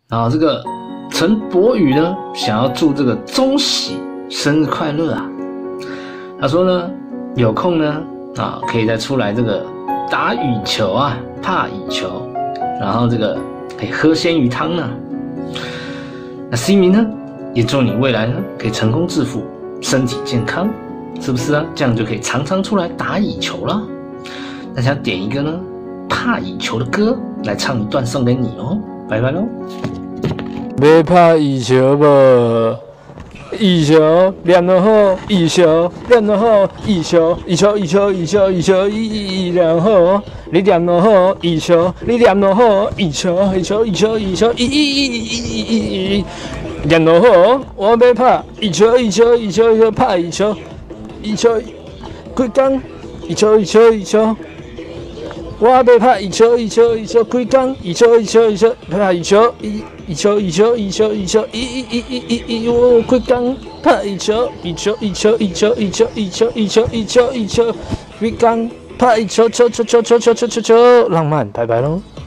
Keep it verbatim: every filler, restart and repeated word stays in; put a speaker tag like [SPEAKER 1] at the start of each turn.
[SPEAKER 1] 啊，这个陈柏宇呢，想要祝这个钟喜生日快乐啊。他说呢，有空呢，啊，可以再出来这个打羽球啊，帕羽球，然后这个可以喝鲜鱼汤呢。那 C 明呢，也祝你未来呢可以成功致富，身体健康，是不是啊？这样就可以常常出来打羽球了。那想点一个呢帕羽球的歌来唱一段送给你哦，拜拜喽。
[SPEAKER 2] 要拍羽球无？羽球练得好，羽球练得好，羽球羽球羽球羽球羽球羽练好，你练得好，羽球你练得好，羽球羽球羽球羽球羽羽练得好，我要拍羽球羽球羽球羽球拍羽球羽球，规工羽球羽球羽球。我要拍羽球，羽球，羽球，开工，羽球，羽球，羽球，拍羽球，羽球，羽球，羽球，羽球，一一一一一一，我开工，拍羽球，羽球，羽球，羽球，羽球，羽球，羽球，羽球，羽球，开工，拍羽球，球球球球球球球球，浪漫，拜拜喽。